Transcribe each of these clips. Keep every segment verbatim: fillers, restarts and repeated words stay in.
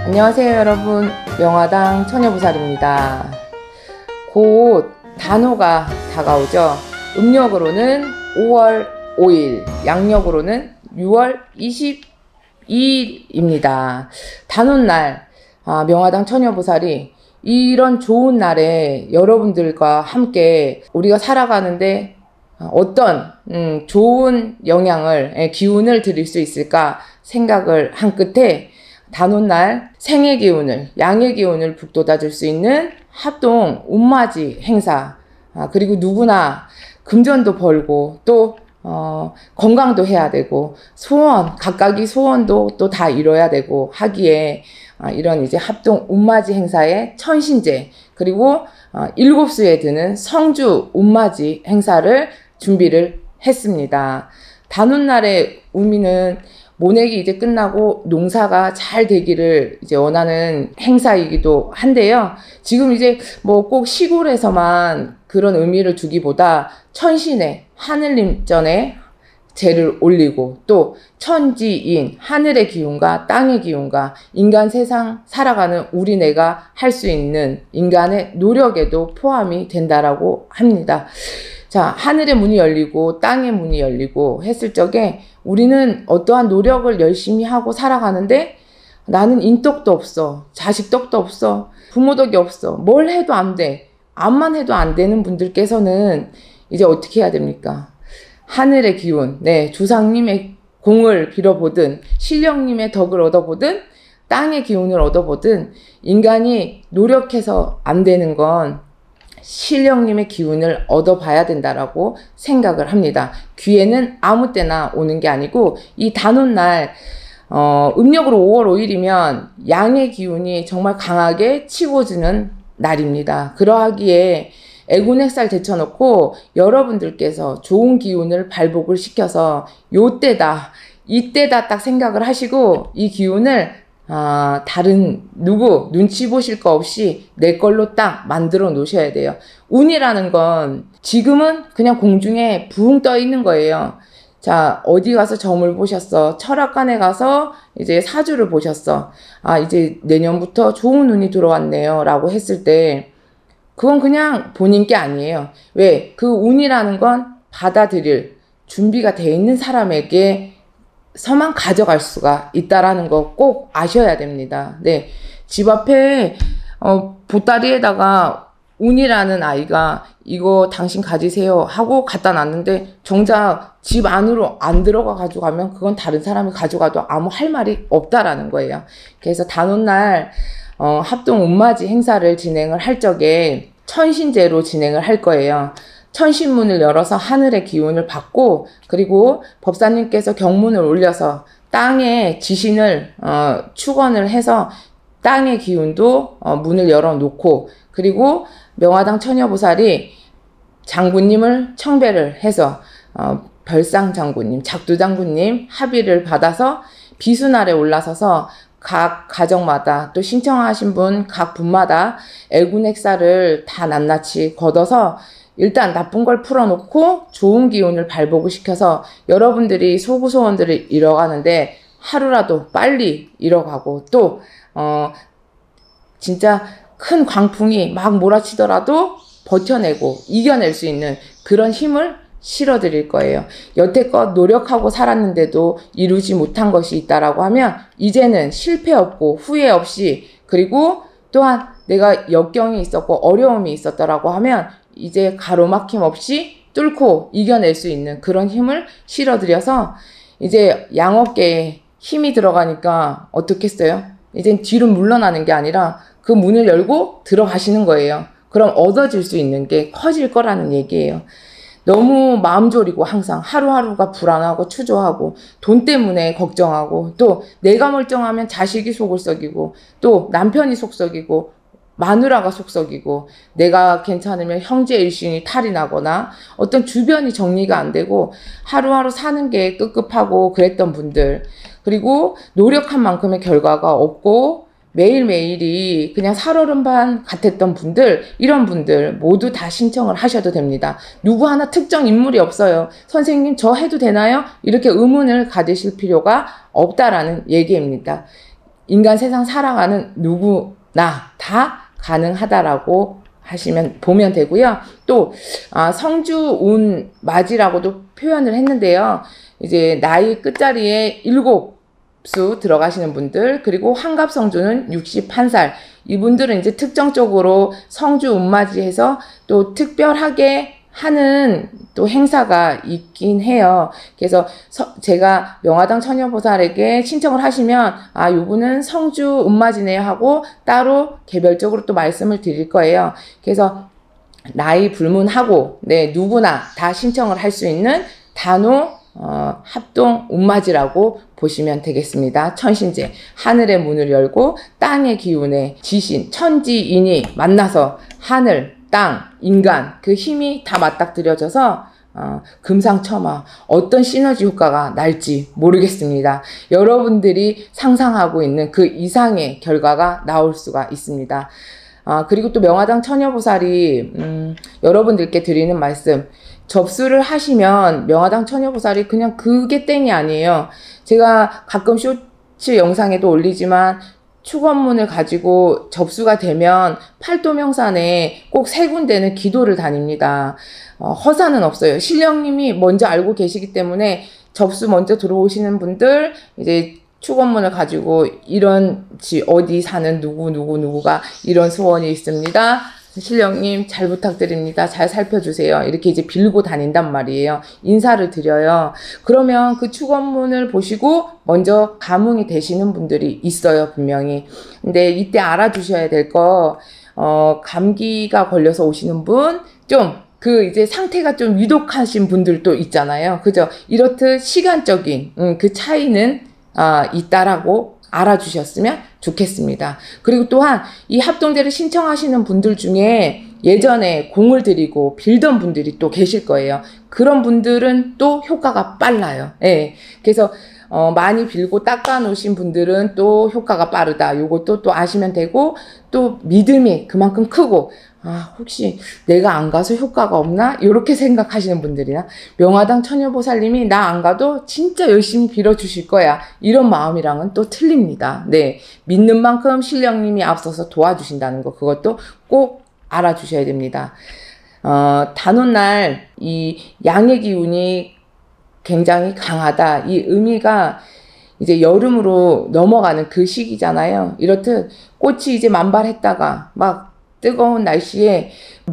안녕하세요 여러분, 명화당 처녀보살입니다. 곧 단오가 다가오죠. 음력으로는 오월 오일, 양력으로는 유월 이십이일입니다. 단오날 아, 명화당 처녀보살이 이런 좋은 날에 여러분들과 함께 우리가 살아가는데 어떤 음, 좋은 영향을, 기운을 드릴 수 있을까 생각을 한 끝에 단오날 생의 기운을, 양의 기운을 북돋아 줄 수 있는 합동 운맞이 행사, 아, 그리고 누구나 금전도 벌고 또 어, 건강도 해야 되고 소원, 각각이 소원도 또 다 이뤄야 되고 하기에 아, 이런 이제 합동 운맞이 행사의 천신제, 그리고 어, 일곱 수에 드는 성주 운맞이 행사를 준비를 했습니다. 단오날의 의미는 모내기 이제 끝나고 농사가 잘 되기를 이제 원하는 행사이기도 한데요. 지금 이제 뭐 꼭 시골에서만 그런 의미를 두기보다 천신의 하늘림전에 제를 올리고 또 천지인 하늘의 기운과 땅의 기운과 인간 세상 살아가는 우리네가 할 수 있는 인간의 노력에도 포함이 된다라고 합니다. 자, 하늘의 문이 열리고 땅의 문이 열리고 했을 적에 우리는 어떠한 노력을 열심히 하고 살아가는데 나는 인덕도 없어, 자식덕도 없어, 부모덕이 없어, 뭘 해도 안 돼, 암만 해도 안 되는 분들께서는 이제 어떻게 해야 됩니까? 하늘의 기운, 네, 조상님의 공을 빌어보든 신령님의 덕을 얻어보든 땅의 기운을 얻어보든 인간이 노력해서 안 되는 건 신령님의 기운을 얻어봐야 된다라고 생각을 합니다. 기회는 아무 때나 오는 게 아니고 이 단오날 어, 음력으로 오월 오일이면 양의 기운이 정말 강하게 치고지는 날입니다. 그러하기에 애군액살 제쳐놓고 여러분들께서 좋은 기운을 발복을 시켜서 요때다, 이때다 딱 생각을 하시고 이 기운을 아, 다른 누구 눈치 보실 거 없이 내 걸로 딱 만들어 놓으셔야 돼요. 운이라는 건 지금은 그냥 공중에 붕 떠 있는 거예요. 자, 어디 가서 점을 보셨어, 철학관에 가서 이제 사주를 보셨어, 아 이제 내년부터 좋은 운이 들어왔네요 라고 했을 때 그건 그냥 본인 게 아니에요. 왜? 그 운이라는 건 받아들일 준비가 돼 있는 사람에게 서만 가져갈 수가 있다라는 거 꼭 아셔야 됩니다. 네. 집 앞에, 어, 보따리에다가 운이라는 아이가 이거 당신 가지세요 하고 갖다 놨는데 정작 집 안으로 안 들어가 가지고 가면 그건 다른 사람이 가져가도 아무 할 말이 없다라는 거예요. 그래서 단오날, 어, 합동 운맞이 행사를 진행을 할 적에 천신제로 진행을 할 거예요. 천신문을 열어서 하늘의 기운을 받고 그리고 법사님께서 경문을 올려서 땅의 지신을 어, 축원을 해서 땅의 기운도 어, 문을 열어놓고 그리고 명화당 처녀보살이 장군님을 청배를 해서 어, 별상 장군님, 작두 장군님 합의를 받아서 비수날에 올라서서 각 가정마다 또 신청하신 분 각 분마다 애군액살을 다 낱낱이 걷어서 일단 나쁜 걸 풀어놓고 좋은 기운을 발복을 시켜서 여러분들이 소구소원들을 이뤄가는데 하루라도 빨리 이뤄가고 또 어 진짜 큰 광풍이 막 몰아치더라도 버텨내고 이겨낼 수 있는 그런 힘을 실어드릴 거예요. 여태껏 노력하고 살았는데도 이루지 못한 것이 있다라고 하면 이제는 실패 없고 후회 없이 그리고 또한 내가 역경이 있었고 어려움이 있었더라고 하면 이제 가로막힘 없이 뚫고 이겨낼 수 있는 그런 힘을 실어드려서 이제 양어깨에 힘이 들어가니까 어떻겠어요? 이젠 뒤로 물러나는 게 아니라 그 문을 열고 들어가시는 거예요. 그럼 얻어질 수 있는 게 커질 거라는 얘기예요. 너무 마음 졸이고 항상 하루하루가 불안하고 추조하고 돈 때문에 걱정하고 또 내가 멀쩡하면 자식이 속을 썩이고 또 남편이 속 썩이고 마누라가 속썩이고 내가 괜찮으면 형제 일신이 탈이 나거나 어떤 주변이 정리가 안 되고 하루하루 사는 게 급급하고 그랬던 분들 그리고 노력한 만큼의 결과가 없고 매일매일이 그냥 살얼음판 같았던 분들 이런 분들 모두 다 신청을 하셔도 됩니다. 누구 하나 특정 인물이 없어요. 선생님 저 해도 되나요? 이렇게 의문을 가지실 필요가 없다라는 얘기입니다. 인간 세상 살아가는 누구나 다 가능하다라고 하시면 보면 되고요. 또 아, 성주운 맞이라고도 표현을 했는데요. 이제 나이 끝자리에 일곱 수 들어가시는 분들, 그리고 환갑성주는 육십일 살, 이분들은 이제 특정적으로 성주 운맞이해서 또 특별하게 하는 또 행사가 있긴 해요. 그래서 서, 제가 명화당 처녀보살에게 신청을 하시면 아, 요분은 성주 운맞이네요 하고 따로 개별적으로 또 말씀을 드릴 거예요. 그래서 나이 불문하고 네, 누구나 다 신청을 할 수 있는 단오 어, 합동 운맞이라고 보시면 되겠습니다. 천신제, 하늘의 문을 열고 땅의 기운에 지신, 천지인이 만나서 하늘, 땅, 인간 그 힘이 다 맞닥뜨려져서 어, 금상첨화 어떤 시너지 효과가 날지 모르겠습니다. 여러분들이 상상하고 있는 그 이상의 결과가 나올 수가 있습니다. 아, 그리고 또 명화당 처녀보살이 음, 여러분들께 드리는 말씀, 접수를 하시면 명화당 처녀보살이 그냥 그게 땡이 아니에요. 제가 가끔 쇼츠 영상에도 올리지만 축원문을 가지고 접수가 되면 팔도명산에 꼭 세 군데는 기도를 다닙니다. 어, 허사는 없어요. 신령님이 먼저 알고 계시기 때문에 접수 먼저 들어오시는 분들, 이제 축원문을 가지고 이런 지 어디 사는 누구 누구 누구가 이런 소원이 있습니다. 신령님 잘 부탁드립니다. 잘 살펴주세요. 이렇게 이제 빌고 다닌단 말이에요. 인사를 드려요. 그러면 그 축원문을 보시고 먼저 감흥이 되시는 분들이 있어요, 분명히. 근데 이때 알아두셔야 될 거, 어, 감기가 걸려서 오시는 분, 좀, 그 이제 상태가 좀 위독하신 분들도 있잖아요. 그죠? 이렇듯 시간적인, 음, 그 차이는, 아, 있다라고 알아주셨으면 좋겠습니다. 그리고 또한 이 합동제를 신청하시는 분들 중에 예전에 공을 들이고 빌던 분들이 또 계실 거예요. 그런 분들은 또 효과가 빨라요. 예. 그래서 어, 많이 빌고 닦아 놓으신 분들은 또 효과가 빠르다. 요것도 또 아시면 되고, 또 믿음이 그만큼 크고, 아, 혹시 내가 안 가서 효과가 없나? 이렇게 생각하시는 분들이나, 명화당 처녀보살님이 나 안 가도 진짜 열심히 빌어주실 거야. 이런 마음이랑은 또 틀립니다. 네. 믿는 만큼 신령님이 앞서서 도와주신다는 거, 그것도 꼭 알아주셔야 됩니다. 어, 단오날 이 양의 기운이 굉장히 강하다. 이 의미가 이제 여름으로 넘어가는 그 시기잖아요. 이렇듯 꽃이 이제 만발했다가 막 뜨거운 날씨에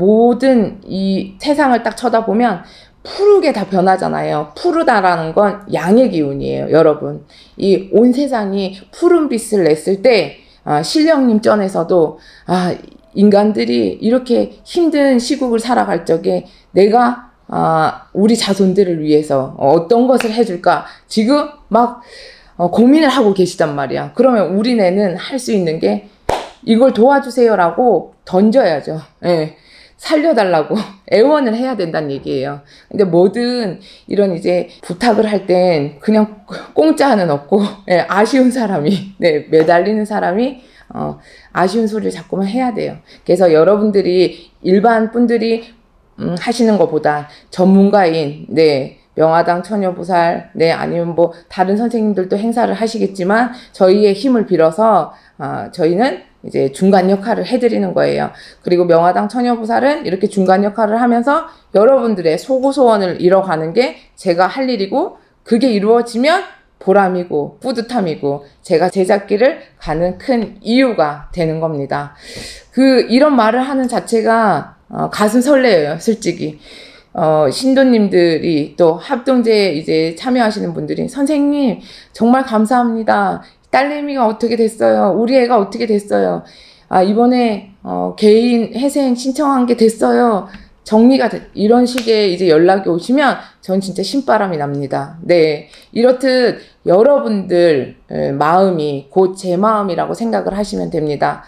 모든 이 세상을 딱 쳐다보면 푸르게 다 변하잖아요. 푸르다라는 건 양의 기운이에요, 여러분. 이 온 세상이 푸른빛을 냈을 때 아, 신령님 전에서도 아, 인간들이 이렇게 힘든 시국을 살아갈 적에 내가 아, 우리 자손들을 위해서 어떤 것을 해줄까? 지금 막 어, 고민을 하고 계시단 말이야. 그러면 우리네는 할 수 있는 게 이걸 도와주세요라고 던져야죠. 예. 살려달라고 애원을 해야 된다는 얘기예요. 근데 뭐든 이런 이제 부탁을 할 땐 그냥 공짜는 없고, 예, 아쉬운 사람이, 네, 매달리는 사람이 어, 아쉬운 소리를 자꾸만 해야 돼요. 그래서 여러분들이 일반 분들이 음, 하시는 것보다 전문가인, 네, 명화당 처녀보살, 네, 아니면 뭐 다른 선생님들도 행사를 하시겠지만 저희의 힘을 빌어서 어, 저희는 이제 중간 역할을 해드리는 거예요. 그리고 명화당 처녀보살은 이렇게 중간 역할을 하면서 여러분들의 소고소원을 이뤄가는 게 제가 할 일이고, 그게 이루어지면 보람이고 뿌듯함이고 제가 제작길을 가는 큰 이유가 되는 겁니다. 그 이런 말을 하는 자체가 어, 가슴 설레요, 솔직히. 어, 신도님들이 또 합동제에 이제 참여하시는 분들이 선생님 정말 감사합니다. 딸내미가 어떻게 됐어요? 우리 애가 어떻게 됐어요? 아, 이번에 어, 개인 회생 신청한 게 됐어요. 정리가 돼. 이런 식의 이제 연락이 오시면 전 진짜 신바람이 납니다. 네. 이렇듯 여러분들 마음이 곧 제 마음이라고 생각을 하시면 됩니다.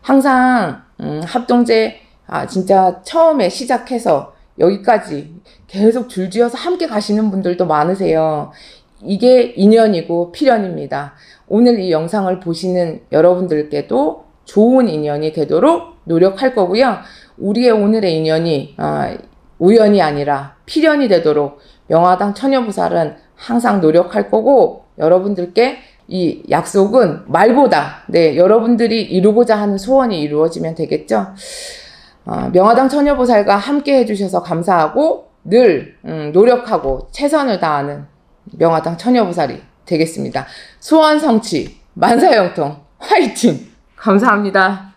항상 음, 합동제 아, 진짜 처음에 시작해서 여기까지 계속 줄지어서 함께 가시는 분들도 많으세요. 이게 인연이고 필연입니다. 오늘 이 영상을 보시는 여러분들께도 좋은 인연이 되도록 노력할 거고요. 우리의 오늘의 인연이 어, 우연이 아니라 필연이 되도록 명화당 처녀보살은 항상 노력할 거고, 여러분들께 이 약속은 말보다 네 여러분들이 이루고자 하는 소원이 이루어지면 되겠죠. 어, 명화당 처녀보살과 함께 해주셔서 감사하고 늘 음, 노력하고 최선을 다하는 명화당 처녀보살이 되겠습니다. 소원 성취 만사형통 화이팅! 감사합니다.